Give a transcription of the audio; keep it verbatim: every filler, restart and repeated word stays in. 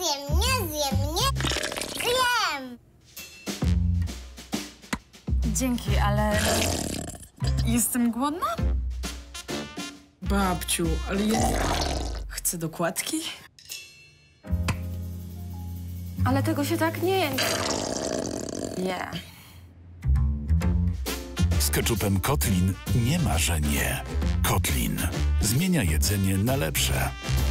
zjem, nie zjem, nie zjem! Dzięki, ale... Jestem głodna? Babciu, ale ja... Chcę dokładki? Ale tego się tak nie... Nie. Z keczupem Kotlin nie ma, że nie. Kotlin zmienia jedzenie na lepsze.